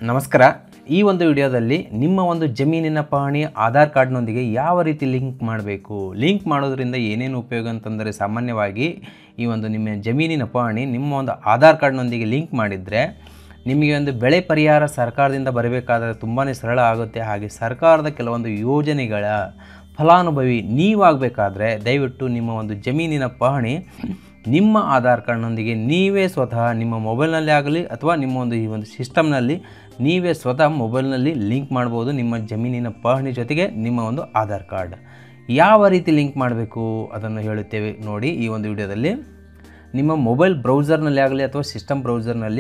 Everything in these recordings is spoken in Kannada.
ನಮಸ್ಕಾರ. ಈ ಒಂದು ವಿಡಿಯೋದಲ್ಲಿ ನಿಮ್ಮ ಒಂದು ಜಮೀನಿನ ಪಹಣಿ ಆಧಾರ್ ಕಾರ್ಡ್ನೊಂದಿಗೆ ಯಾವ ರೀತಿ ಲಿಂಕ್ ಮಾಡಬೇಕು, ಲಿಂಕ್ ಮಾಡೋದ್ರಿಂದ ಏನೇನು ಉಪಯೋಗ ಅಂತಂದರೆ, ಸಾಮಾನ್ಯವಾಗಿ ಈ ಒಂದು ನಿಮ್ಮ ಜಮೀನಿನ ಪಹಣಿ ನಿಮ್ಮ ಒಂದು ಆಧಾರ್ ಕಾರ್ಡ್ನೊಂದಿಗೆ ಲಿಂಕ್ ಮಾಡಿದರೆ ನಿಮಗೆ ಒಂದು ಬೆಳೆ ಪರಿಹಾರ ಸರ್ಕಾರದಿಂದ ಬರಬೇಕಾದರೆ ತುಂಬಾ ಸರಳ ಆಗುತ್ತೆ. ಹಾಗೆ ಸರ್ಕಾರದ ಕೆಲವೊಂದು ಯೋಜನೆಗಳ ಫಲಾನುಭವಿ ನೀವಾಗಬೇಕಾದ್ರೆ ದಯವಿಟ್ಟು ನಿಮ್ಮ ಒಂದು ಜಮೀನಿನ ಪಹಣಿ ನಿಮ್ಮ ಆಧಾರ್ ಕಾರ್ಡ್ನೊಂದಿಗೆ ನೀವೇ ಸ್ವತಃ ನಿಮ್ಮ ಮೊಬೈಲ್ನಲ್ಲಿ ಆಗಲಿ ಅಥವಾ ನಿಮ್ಮ ಒಂದು ಈ ಒಂದು ಸಿಸ್ಟಮ್ನಲ್ಲಿ ನೀವೇ ಸ್ವತಃ ಮೊಬೈಲ್ನಲ್ಲಿ ಲಿಂಕ್ ಮಾಡ್ಬೋದು ನಿಮ್ಮ ಜಮೀನಿನ ಪಹಣಿ ಜೊತೆಗೆ ನಿಮ್ಮ ಒಂದು ಆಧಾರ್ ಕಾರ್ಡ್. ಯಾವ ರೀತಿ ಲಿಂಕ್ ಮಾಡಬೇಕು ಅದನ್ನು ಹೇಳುತ್ತೇವೆ ನೋಡಿ ಈ ಒಂದು ವಿಡಿಯೋದಲ್ಲಿ. ನಿಮ್ಮ ಮೊಬೈಲ್ ಬ್ರೌಸರ್ನಲ್ಲಿ ಆಗಲಿ ಅಥವಾ ಸಿಸ್ಟಮ್ ಬ್ರೌಸರ್ನಲ್ಲಿ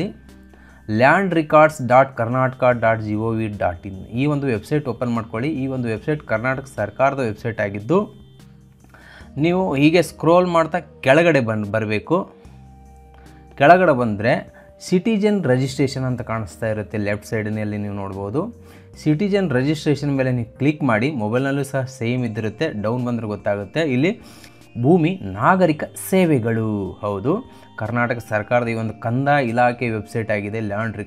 landrecords.karnataka.gov.in ಈ ಒಂದು ವೆಬ್ಸೈಟ್ ಓಪನ್ ಮಾಡ್ಕೊಳ್ಳಿ. ಈ ಒಂದು ವೆಬ್ಸೈಟ್ ಕರ್ನಾಟಕ ಸರ್ಕಾರದ ವೆಬ್ಸೈಟ್ ಆಗಿದ್ದು, ನೀವು ಹೀಗೆ ಸ್ಕ್ರೋಲ್ ಮಾಡ್ತಾ ಕೆಳಗಡೆ ಬರಬೇಕು. ಕೆಳಗಡೆ ಬಂದರೆ ಸಿಟಿಜನ್ ರಿಜಿಸ್ಟ್ರೇಷನ್ ಅಂತ ಕಾಣಿಸ್ತಾ ಇರುತ್ತೆ, ಲೆಫ್ಟ್ ಸೈಡ್ನಲ್ಲಿ ನೀವು ನೋಡ್ಬೋದು. ಸಿಟಿಜನ್ ರಿಜಿಸ್ಟ್ರೇಷನ್ ಮೇಲೆ ನೀವು ಕ್ಲಿಕ್ ಮಾಡಿ. ಮೊಬೈಲ್ನಲ್ಲೂ ಸಹ ಸೇಮ್ ಇದ್ದಿರುತ್ತೆ, ಡೌನ್ ಬಂದರೆ ಗೊತ್ತಾಗುತ್ತೆ. ಇಲ್ಲಿ ಭೂಮಿ ನಾಗರಿಕ ಸೇವೆಗಳು, ಹೌದು, ಕರ್ನಾಟಕ ಸರ್ಕಾರದ ಈ ಒಂದು ಕಂದಾಯ ಇಲಾಖೆ ವೆಬ್ಸೈಟ್ ಆಗಿದೆ,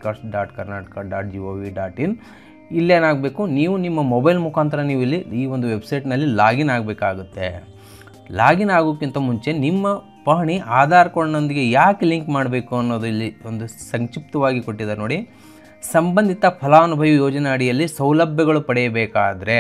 landrecords.karnataka.gov.in. ಇಲ್ಲೇನಾಗಬೇಕು, ನೀವು ನಿಮ್ಮ ಮೊಬೈಲ್ ಮುಖಾಂತರ ನೀವು ಇಲ್ಲಿ ಈ ಒಂದು ವೆಬ್ಸೈಟ್ನಲ್ಲಿ ಲಾಗಿನ್ ಆಗಬೇಕಾಗುತ್ತೆ. ಲಾಗಿನ್ ಆಗೋಕ್ಕಿಂತ ಮುಂಚೆ ನಿಮ್ಮ ಪಹಣಿ ಆಧಾರ್ ಕಾರ್ಡ್ನೊಂದಿಗೆ ಯಾಕೆ ಲಿಂಕ್ ಮಾಡಬೇಕು ಅನ್ನೋದು ಇಲ್ಲಿ ಒಂದು ಸಂಕ್ಷಿಪ್ತವಾಗಿ ಕೊಟ್ಟಿದ್ದಾರೆ ನೋಡಿ. ಸಂಬಂಧಿತ ಫಲಾನುಭವಿ ಯೋಜನೆ ಅಡಿಯಲ್ಲಿ ಸೌಲಭ್ಯಗಳು ಪಡೆಯಬೇಕಾದರೆ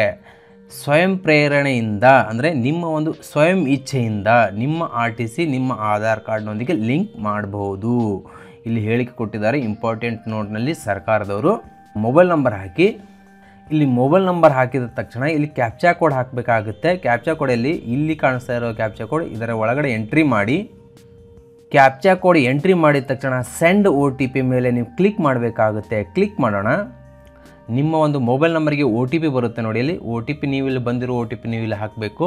ಸ್ವಯಂ ಪ್ರೇರಣೆಯಿಂದ, ಅಂದರೆ ನಿಮ್ಮ ಒಂದು ಸ್ವಯಂ ಇಚ್ಛೆಯಿಂದ ನಿಮ್ಮ RTC ನಿಮ್ಮ ಆಧಾರ್ ಕಾರ್ಡ್ನೊಂದಿಗೆ ಲಿಂಕ್ ಮಾಡಬಹುದು. ಇಲ್ಲಿ ಹೇಳಿಕೆ ಕೊಟ್ಟಿದ್ದಾರೆ, ಇಂಪಾರ್ಟೆಂಟ್ ನೋಟ್ನಲ್ಲಿ ಸರ್ಕಾರದವರು. ಮೊಬೈಲ್ ನಂಬರ್ ಹಾಕಿ. ಇಲ್ಲಿ ಮೊಬೈಲ್ ನಂಬರ್ ಹಾಕಿದ ತಕ್ಷಣ ಇಲ್ಲಿ ಕ್ಯಾಪ್ಚಾ ಕೋಡ್ ಹಾಕಬೇಕಾಗುತ್ತೆ. ಕ್ಯಾಪ್ಚಾ ಕೋಡಲ್ಲಿ ಇಲ್ಲಿ ಕಾಣಿಸ್ತಾ ಇರೋ ಕ್ಯಾಪ್ಚಾ ಕೋಡ್ ಇದರ ಒಳಗಡೆ ಎಂಟ್ರಿ ಮಾಡಿ. ಕ್ಯಾಪ್ಚಾ ಕೋಡ್ ಎಂಟ್ರಿ ಮಾಡಿದ ತಕ್ಷಣ ಸೆಂಡ್ OTP ಮೇಲೆ ನೀವು ಕ್ಲಿಕ್ ಮಾಡಬೇಕಾಗುತ್ತೆ. ಕ್ಲಿಕ್ ಮಾಡೋಣ. ನಿಮ್ಮ ಒಂದು ಮೊಬೈಲ್ ನಂಬರ್ಗೆ OTP ಬರುತ್ತೆ ನೋಡಿ. ಇಲ್ಲಿ OTP ನೀವು ಇಲ್ಲಿ ಬಂದಿರೋ OTP ನೀವು ಇಲ್ಲಿ ಹಾಕಬೇಕು.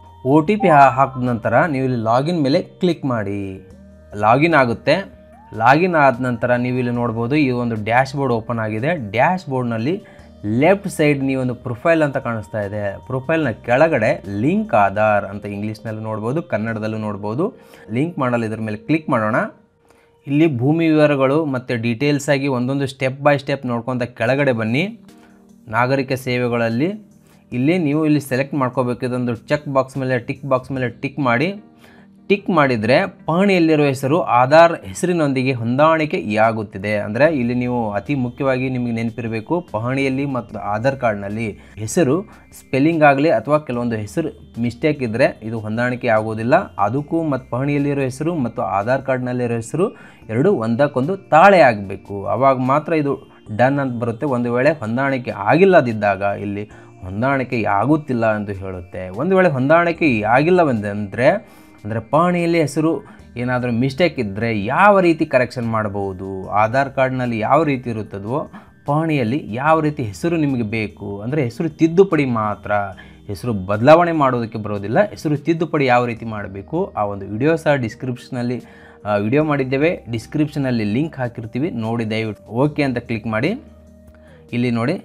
OTP ಹಾಕಿದ ನಂತರ ನೀವು ಇಲ್ಲಿ ಲಾಗಿನ್ ಮೇಲೆ ಕ್ಲಿಕ್ ಮಾಡಿ. ಲಾಗಿನ್ ಆಗುತ್ತೆ. ಲಾಗಿನ್ ಆದ ನಂತರ ನೀವು ಇಲ್ಲಿ ನೋಡ್ಬೋದು, ಈ ಒಂದು ಡ್ಯಾಶ್ ಬೋರ್ಡ್ ಓಪನ್ ಆಗಿದೆ. ಡ್ಯಾಶ್ ಬೋರ್ಡ್ನಲ್ಲಿ ಲೆಫ್ಟ್ ಸೈಡ್ ನೀವೊಂದು ಪ್ರೊಫೈಲ್ ಅಂತ ಕಾಣಿಸ್ತಾ ಇದೆ. ಪ್ರೊಫೈಲ್ನ ಕೆಳಗಡೆ ಲಿಂಕ್ ಆಧಾರ್ ಅಂತ ಇಂಗ್ಲೀಷ್ನಲ್ಲಿ ನೋಡ್ಬೋದು, ಕನ್ನಡದಲ್ಲೂ ನೋಡ್ಬೋದು. ಲಿಂಕ್ ಮಾಡಲು ಇದರ ಮೇಲೆ ಕ್ಲಿಕ್ ಮಾಡೋಣ. ಇಲ್ಲಿ ಭೂಮಿ ವಿವರಗಳು ಮತ್ತು ಡೀಟೇಲ್ಸ್ ಆಗಿ ಒಂದೊಂದು ಸ್ಟೆಪ್ ಬೈ ಸ್ಟೆಪ್ ನೋಡ್ಕೊತ ಕೆಳಗಡೆ ಬನ್ನಿ. ನಾಗರಿಕ ಸೇವೆಗಳಲ್ಲಿ ಇಲ್ಲಿ ನೀವು ಇಲ್ಲಿ ಸೆಲೆಕ್ಟ್ ಮಾಡ್ಕೋಬೇಕು. ಇದೊಂದು ಚೆಕ್ ಬಾಕ್ಸ್ ಮೇಲೆ ಟಿಕ್ ಬಾಕ್ಸ್ ಮೇಲೆ ಟಿಕ್ ಮಾಡಿ. ಟಿಕ್ ಮಾಡಿದರೆ ಪಹಣಿಯಲ್ಲಿರುವ ಹೆಸರು ಆಧಾರ್ ಹೆಸರಿನೊಂದಿಗೆ ಹೊಂದಾಣಿಕೆಯಾಗುತ್ತಿದೆ. ಅಂದರೆ ಇಲ್ಲಿ ನೀವು ಅತಿ ಮುಖ್ಯವಾಗಿ ನಿಮಗೆ ನೆನಪಿರಬೇಕು, ಪಹಣಿಯಲ್ಲಿ ಮತ್ತು ಆಧಾರ್ ಕಾರ್ಡ್ನಲ್ಲಿ ಹೆಸರು ಸ್ಪೆಲ್ಲಿಂಗ್ ಆಗಲಿ ಅಥವಾ ಕೆಲವೊಂದು ಹೆಸರು ಮಿಸ್ಟೇಕ್ ಇದ್ದರೆ ಇದು ಹೊಂದಾಣಿಕೆ ಆಗೋದಿಲ್ಲ. ಅದಕ್ಕೂ ಮತ್ತು ಪಹಣಿಯಲ್ಲಿರೋ ಹೆಸರು ಮತ್ತು ಆಧಾರ್ ಕಾರ್ಡ್ನಲ್ಲಿರೋ ಹೆಸರು ಎರಡು ಒಂದಕ್ಕೊಂದು ತಾಳೆ ಆಗಬೇಕು. ಆವಾಗ ಮಾತ್ರ ಇದು ಡನ್ ಅಂತ ಬರುತ್ತೆ. ಒಂದು ವೇಳೆ ಹೊಂದಾಣಿಕೆ ಆಗಿಲ್ಲದಿದ್ದಾಗ ಇಲ್ಲಿ ಹೊಂದಾಣಿಕೆ ಆಗುತ್ತಿಲ್ಲ ಎಂದು ಹೇಳುತ್ತೆ. ಒಂದು ವೇಳೆ ಹೊಂದಾಣಿಕೆ ಆಗಿಲ್ಲವೆಂದರೆ ಅಂದರೆ ಪಹಣಿಯಲ್ಲಿ ಹೆಸರು ಏನಾದರೂ ಮಿಸ್ಟೇಕ್ ಇದ್ದರೆ ಯಾವ ರೀತಿ ಕರೆಕ್ಷನ್ ಮಾಡಬಹುದು, ಆಧಾರ್ ಕಾರ್ಡ್ನಲ್ಲಿ ಯಾವ ರೀತಿ ಇರುತ್ತದೋ ಪಹಣಿಯಲ್ಲಿ ಯಾವ ರೀತಿ ಹೆಸರು ನಿಮಗೆ ಬೇಕು, ಅಂದರೆ ಹೆಸರು ತಿದ್ದುಪಡಿ ಮಾತ್ರ, ಹೆಸರು ಬದಲಾವಣೆ ಮಾಡೋದಕ್ಕೆ ಬರೋದಿಲ್ಲ. ಹೆಸರು ತಿದ್ದುಪಡಿ ಯಾವ ರೀತಿ ಮಾಡಬೇಕು ಆ ಒಂದು ವಿಡಿಯೋ ಸಹ ಡಿಸ್ಕ್ರಿಪ್ಷನಲ್ಲಿ ವಿಡಿಯೋ ಮಾಡಿದ್ದೇವೆ. ಡಿಸ್ಕ್ರಿಪ್ಷನಲ್ಲಿ ಲಿಂಕ್ ಹಾಕಿರ್ತೀವಿ, ನೋಡಿ ದಯವಿಟ್ಟು ಓಕೆ ಅಂತ ಕ್ಲಿಕ್ ಮಾಡಿ. ಇಲ್ಲಿ ನೋಡಿ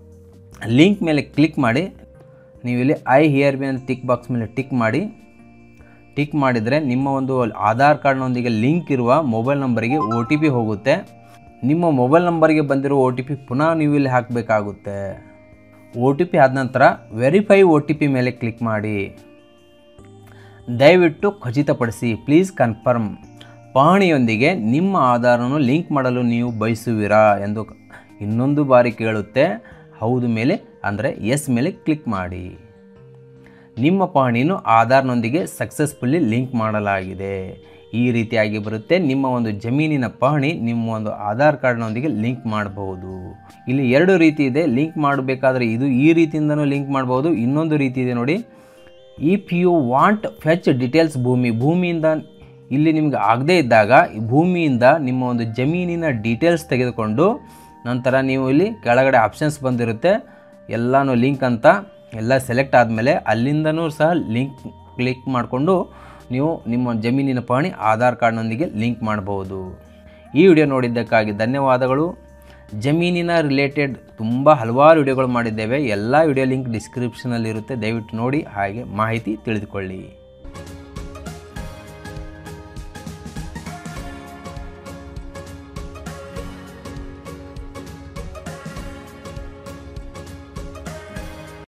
ಲಿಂಕ್ ಮೇಲೆ ಕ್ಲಿಕ್ ಮಾಡಿ. ನೀವು ಇಲ್ಲಿ ಐ ಹಿಯರ್ ಬಿ ಅಂತ ಟಿಕ್ ಬಾಕ್ಸ್ ಮೇಲೆ ಟಿಕ್ ಮಾಡಿ. ಟಿಕ್ ಮಾಡಿದರೆ ನಿಮ್ಮ ಒಂದು ಆಧಾರ್ ಕಾರ್ಡ್ನೊಂದಿಗೆ ಲಿಂಕ್ ಇರುವ ಮೊಬೈಲ್ ನಂಬರಿಗೆ OTP ಹೋಗುತ್ತೆ. ನಿಮ್ಮ ಮೊಬೈಲ್ ನಂಬರ್ಗೆ ಬಂದಿರೋ OTP ಪುನಃ ನೀವು ಇಲ್ಲಿ ಹಾಕಬೇಕಾಗುತ್ತೆ. OTP ಆದ ನಂತರ ವೆರಿಫೈ OTP ಮೇಲೆ ಕ್ಲಿಕ್ ಮಾಡಿ. ದಯವಿಟ್ಟು ಖಚಿತಪಡಿಸಿ, ಪ್ಲೀಸ್ ಕನ್ಫರ್ಮ್, ಪಹಣಿಯೊಂದಿಗೆ ನಿಮ್ಮ ಆಧಾರನ್ನು ಲಿಂಕ್ ಮಾಡಲು ನೀವು ಬಯಸುವಿರಾ ಎಂದು ಇನ್ನೊಂದು ಬಾರಿ ಕೇಳುತ್ತೆ. ಹೌದು ಮೇಲೆ ಅಂದರೆ ಎಸ್ ಮೇಲೆ ಕ್ಲಿಕ್ ಮಾಡಿ. ನಿಮ್ಮ ಪಹಣಿಯನ್ನು ಆಧಾರ್ನೊಂದಿಗೆ ಸಕ್ಸಸ್ಫುಲ್ಲಿ ಲಿಂಕ್ ಮಾಡಲಾಗಿದೆ. ಈ ರೀತಿಯಾಗಿ ಬರುತ್ತೆ. ನಿಮ್ಮ ಒಂದು ಜಮೀನಿನ ಪಹಣಿ ನಿಮ್ಮ ಒಂದು ಆಧಾರ್ ಕಾರ್ಡ್ನೊಂದಿಗೆ ಲಿಂಕ್ ಮಾಡಬಹುದು. ಇಲ್ಲಿ ಎರಡು ರೀತಿ ಇದೆ ಲಿಂಕ್ ಮಾಡಬೇಕಾದ್ರೆ. ಇದು ಈ ರೀತಿಯಿಂದನೂ ಲಿಂಕ್ ಮಾಡಬಹುದು. ಇನ್ನೊಂದು ರೀತಿ ಇದೆ ನೋಡಿ, if you want fetch details ಭೂಮಿಯಿಂದ ಇಲ್ಲಿ ನಿಮಗೆ ಆಗದೇ ಇದ್ದಾಗ ಭೂಮಿಯಿಂದ ನಿಮ್ಮ ಒಂದು ಜಮೀನಿನ ಡೀಟೇಲ್ಸ್ ತೆಗೆದುಕೊಂಡು ನಂತರ ನೀವು ಇಲ್ಲಿ ಕೆಳಗಡೆ ಆಪ್ಷನ್ಸ್ ಬಂದಿರುತ್ತೆ, ಎಲ್ಲನೂ ಲಿಂಕ್ ಅಂತ ಎಲ್ಲ ಸೆಲೆಕ್ಟ್ ಆದಮೇಲೆ ಅಲ್ಲಿಂದನೂ ಸಹ ಲಿಂಕ್ ಕ್ಲಿಕ್ ಮಾಡಿಕೊಂಡು ನೀವು ನಿಮ್ಮ ಜಮೀನಿನ ಪಹಣಿ ಆಧಾರ್ ಕಾರ್ಡ್ನೊಂದಿಗೆ ಲಿಂಕ್ ಮಾಡಬಹುದು. ಈ ವಿಡಿಯೋ ನೋಡಿದ್ದಕ್ಕಾಗಿ ಧನ್ಯವಾದಗಳು. ಜಮೀನಿನ ರಿಲೇಟೆಡ್ ತುಂಬ ಹಲವಾರು ವಿಡಿಯೋಗಳು ಮಾಡಿದ್ದೇವೆ. ಎಲ್ಲ ವಿಡಿಯೋ ಲಿಂಕ್ ಡಿಸ್ಕ್ರಿಪ್ಷನಲ್ಲಿರುತ್ತೆ, ದಯವಿಟ್ಟು ನೋಡಿ ಹಾಗೆ ಮಾಹಿತಿ ತಿಳಿದುಕೊಳ್ಳಿ.